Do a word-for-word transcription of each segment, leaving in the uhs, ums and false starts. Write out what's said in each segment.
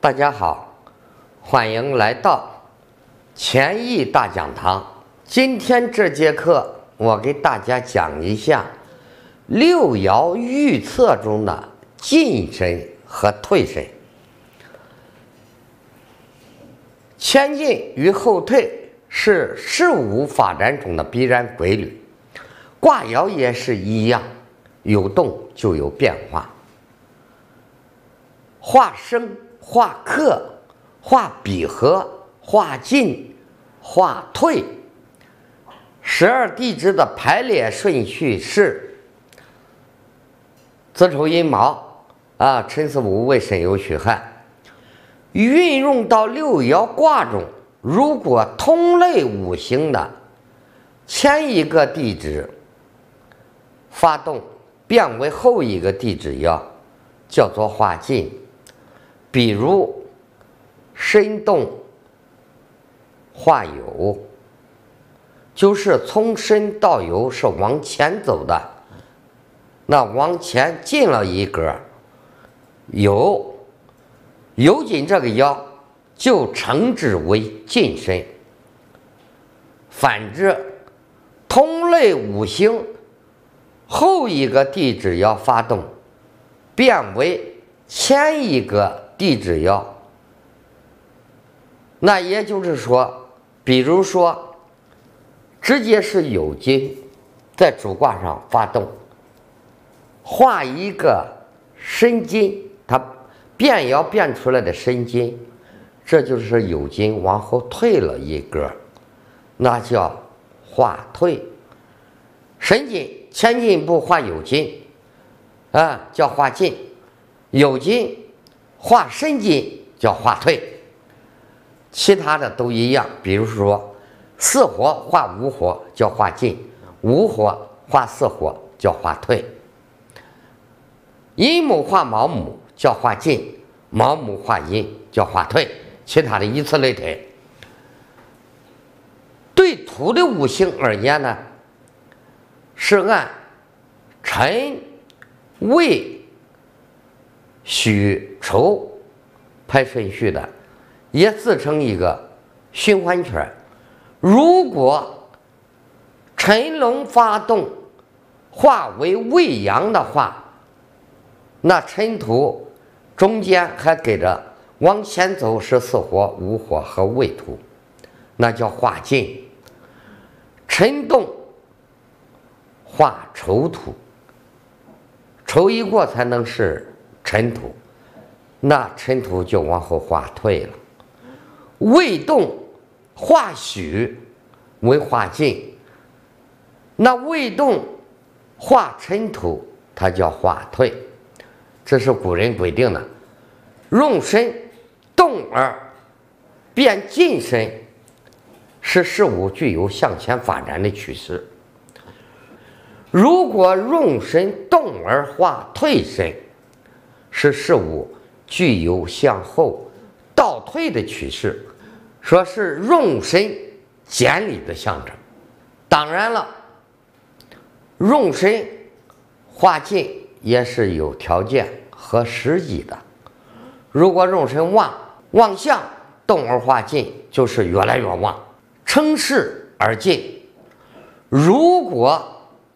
大家好，欢迎来到乾易大讲堂。今天这节课，我给大家讲一下六爻预测中的进身和退身。前进与后退是事物发展中的必然规律，卦爻也是一样，有动就有变化。化生、化克、化比合、化进、化退，十二地支的排列顺序是子丑寅卯啊，辰巳午未申酉戌亥。运用到六爻卦中，如果同类五行的前一个地支发动变为后一个地支爻，叫做化进。比如申动化酉，就是从申到酉是往前走的，那往前进了一格，酉酉进这个爻就称之为进身。反之，同类五行后一个地支爻发动变为前一个地支爻，那也就是说，比如说直接是酉金在主卦上发动，画一个申金，它变爻变出来的申金，这就是酉金往后退了一格，那叫化退。申金前进一步化酉金啊，叫化进。酉金化申金叫化退，其他的都一样。比如说巳火化午火叫化进，午火化巳火叫化退，寅木化卯木叫化进，卯木化寅叫化退，其他的以此类推。对土的五行而言呢，是按辰未戌丑排顺序的，也自成一个循环圈。如果辰龙发动化为未阳的话，那辰土中间还给着往前走是巳火、午火和未土，那叫化进。辰动化丑土，丑一过才能是辰土，那辰土就往后化退了。未动化戌为化进，那未动化辰土，它叫化退。这是古人规定的。用身动而变进身，使事物具有向前发展的趋势。如果用身动而化退身，使事物具有向后倒退的趋势，说是用身简理的象征。当然了，用身化进也是有条件和时机的。如果用身旺旺相动而化进，就是越来越旺，乘势而进。如果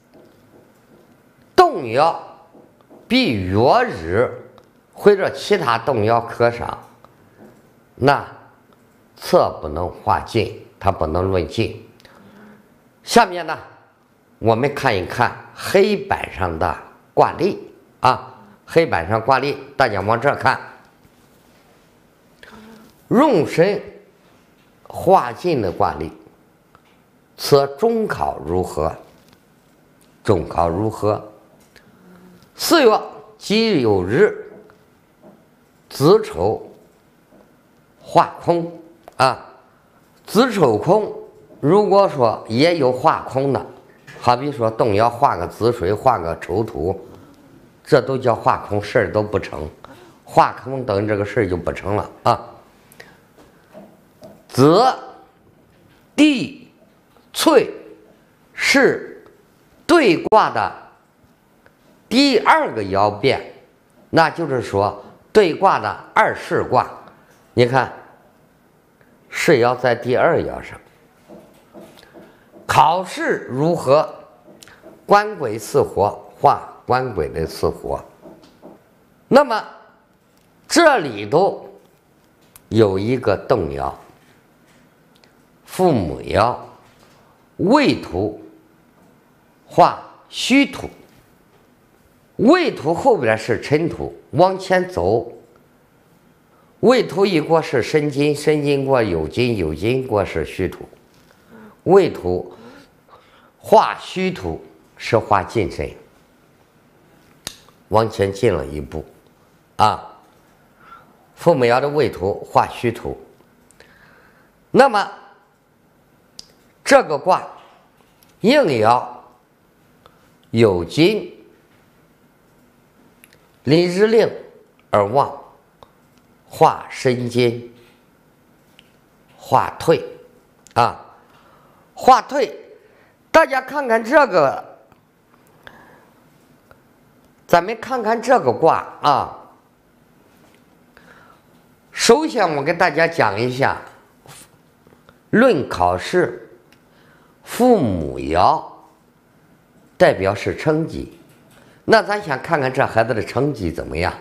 动爻比月日或者其他动爻克伤，那测不能化进，它不能论进。下面呢，我们看一看黑板上的卦例啊，黑板上卦例，大家往这看。用身化进的卦例，测中考如何？中考如何？四月己酉日，子丑化空啊，子丑空。如果说也有化空的，好比说动爻画个子水，画个丑土，这都叫化空，事儿都不成。化空等这个事儿就不成了啊。子地萃是对卦的第二个爻变，那就是说对卦的二世卦你看，世爻在第二爻上，考试如何？官鬼巳火，化官鬼的巳火。那么这里头有一个动爻，父母爻未土化戌土，未土后边是辰土，往前走，未土一过是申金，申金过酉金，酉金过是戌土，未土化戌土是化进申，往前进了一步啊。父母爻的未土化戌土，那么这个卦应爻有金临日令而旺，化申金，化退啊，化退。大家看看这个，咱们看看这个卦啊。首先，我给大家讲一下，论考试，父母爻代表是成绩。那咱先看看这孩子的成绩怎么样。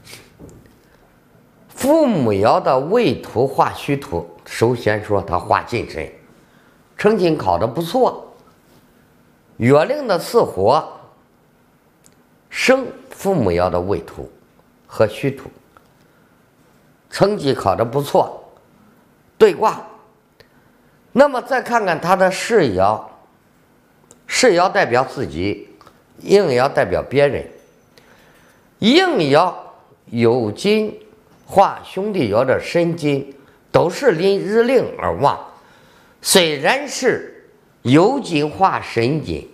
父母爻的未土化戌土，首先说他化进申，成绩考得不错。月令的巳火生父母爻的未土和戌土，成绩考得不错，对卦。那么再看看他的世爻，世爻代表自己，应爻代表别人。应爻有金化兄弟爻的申金，都是临日令而旺。虽然是酉金化申金，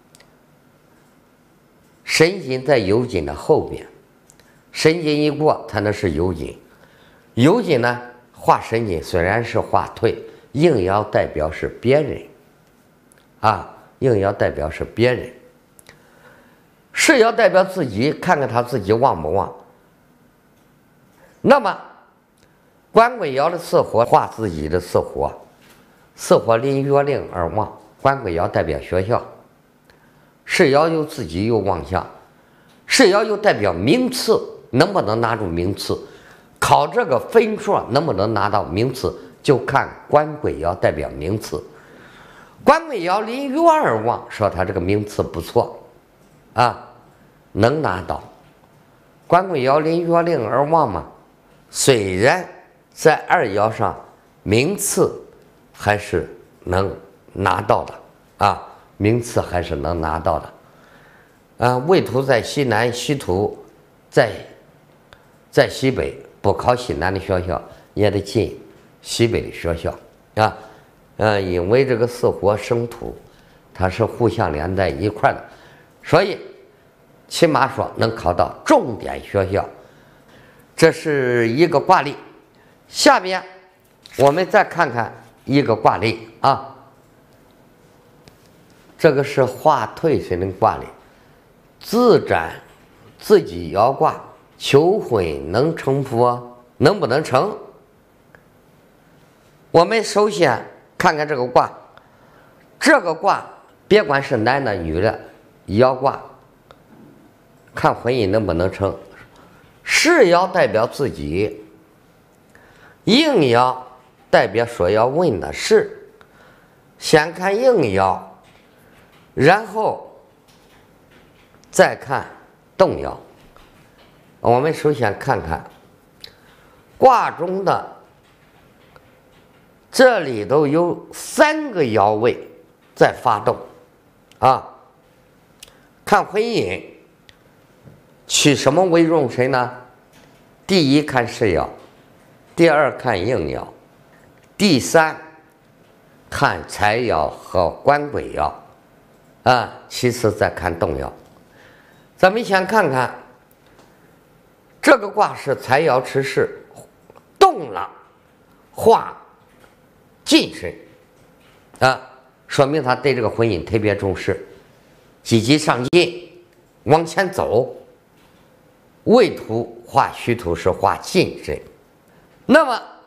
申金在酉金的后边，申金一过才能是酉金。酉金呢化申金，虽然是化退，应爻代表是别人啊，应爻代表是别人。世爻代表自己，看看他自己旺不旺。那么官鬼爻的巳火化自己的巳火，巳火临月令而旺，官鬼爻代表学校，世爻又自己又旺相，世爻又代表名次，能不能拿住名次？考这个分数能不能拿到名次，就看官鬼爻代表名次。官鬼爻临月而旺，说他这个名次不错啊，能拿到。官鬼爻临月令而旺嘛，虽然在二爻上名次还是能拿到的啊，名次还是能拿到的啊。未土在西南，戌土在在西北，不考西南的学校也得进西北的学校啊。嗯，因为这个巳火生土，它是互相连在一块的，所以起码说能考到重点学校。这是一个卦例。下边我们再看看一个卦例啊，这个是化退神的卦例，自斩自己爻卦，求婚能成佛，能不能成？我们首先看看这个卦，这个卦别管是男的女的，爻卦看婚姻能不能成。世爻代表自己，应爻代表所要问的事。先看应爻，然后再看动爻。我们首先看看卦中的这里头有三个爻位在发动啊。看婚姻取什么为用神呢？第一看世爻，第二看应爻，第三看财爻和官鬼爻啊，其次再看动爻。咱们先看看这个卦是财爻持世，动了化进申啊，说明他对这个婚姻特别重视，积极上进，往前走。未土化戌土是化进申，那么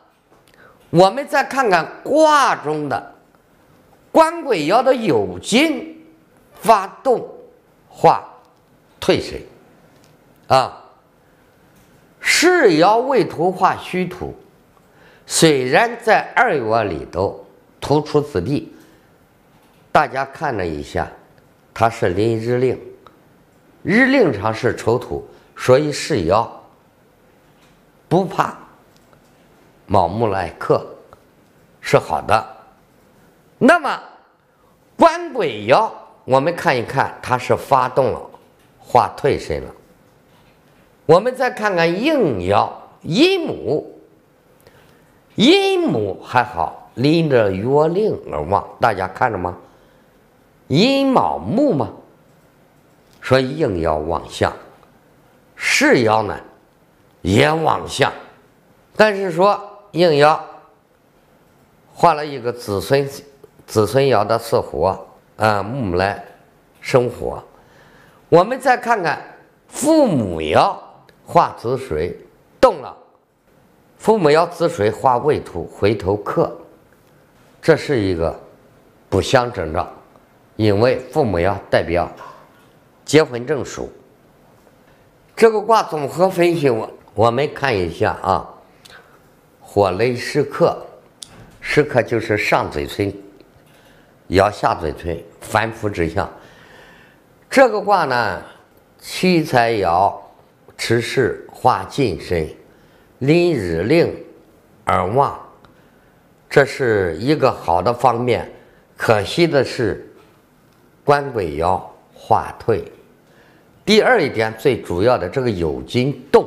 我们再看看卦中的官鬼爻的酉金发动化退水啊，世爻未土化虚土，虽然在二爻里头突出此地，大家看了一下，它是临日令，日令上是丑土，所以世爻不怕卯木来克，是好的。那么官鬼爻，我们看一看，它是发动了，化退身了。我们再看看应爻，阴母，阴母还好，临着月令而旺，大家看着吗？阴卯木嘛，所以应爻旺相，世爻呢也旺相，但是说应爻画了一个子孙子孙爻的巳火啊，木来生火。我们再看看父母爻化子水动了，父母爻子水化未土回头克，这是一个不祥征兆，因为父母爻代表结婚证书。这个卦综合分析，我我们看一下啊，火雷时克，时克就是上嘴唇爻下嘴唇，反复之象。这个卦呢，七财爻持世化近身，临日令而旺，这是一个好的方面。可惜的是，官鬼爻化退。第二一点，最主要的这个酉金动，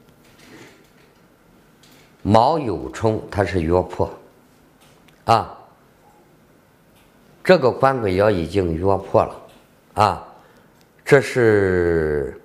卯酉冲，它是约破啊。这个官鬼爻已经约破了啊，这是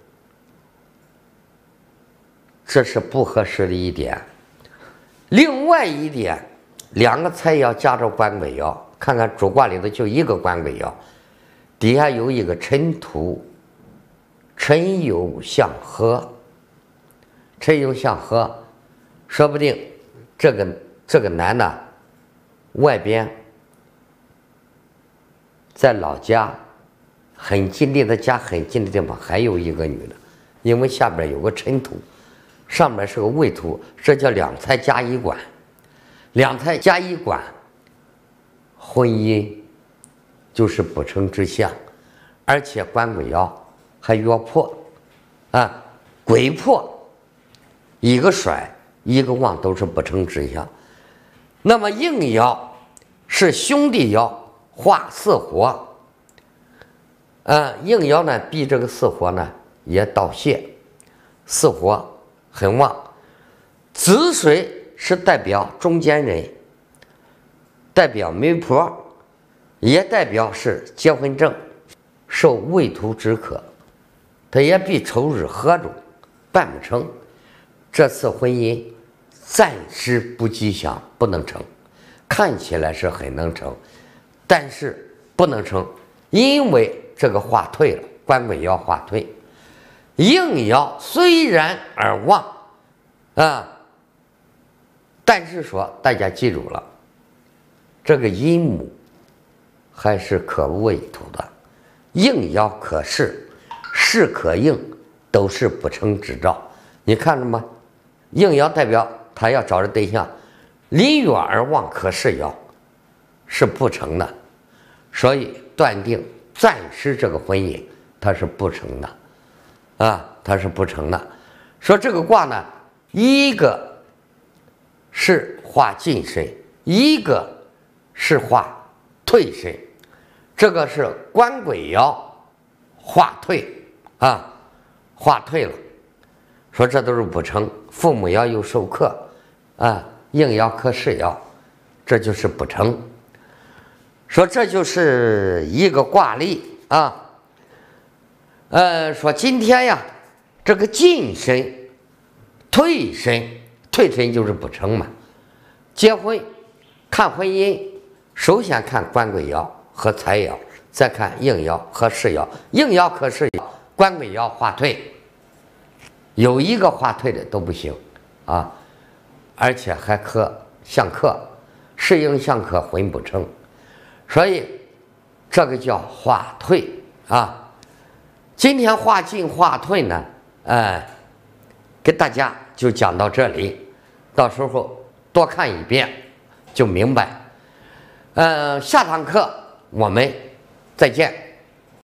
这是不合适的一点。另外一点，两个财爻加着官鬼爻，看看主卦里头就一个官鬼爻，底下有一个辰土，辰酉相合，辰酉相合，说不定这个这个男的外边在老家很近，离他家很近的地方还有一个女的，因为下边有个辰土，上面是个未土，这叫两财加一管。两财加一管，婚姻就是不成之象，而且官鬼爻还约破啊，鬼破，一个甩一个旺都是不成之象。那么应爻是兄弟爻化巳火，啊，应爻呢比这个巳火呢也倒泄，巳火很旺。子水是代表中间人，代表媒婆，也代表是结婚证，受未土之克，他也被丑日合住，办不成。这次婚姻暂时不吉祥，不能成。看起来是很能成，但是不能成，因为这个化退了，官鬼爻化退。应爻虽然而旺啊，但是说大家记住了，这个阴母还是可未土的，应爻可视，是可应，都是不成之兆。你看着吗？应爻代表他要找的对象临月而旺，可是爻是不成的，所以断定暂时这个婚姻它是不成的啊，它是不成的。说这个卦呢，一个是化近身，一个是化退身，这个是官鬼爻化退啊，化退了。说这都是不成，父母爻又受克啊，应爻克世爻，这就是不成。说这就是一个卦例啊。呃，说今天呀，这个近身、退身，退身就是不成嘛。结婚看婚姻，首先看官鬼爻和财爻，再看应爻和世爻。应爻克世爻，官鬼爻化退，有一个化退的都不行啊，而且还克相克，适应相克混不成，所以这个叫化退啊。今天化进化退呢，呃，给大家就讲到这里，到时候多看一遍就明白。呃，下堂课我们再见。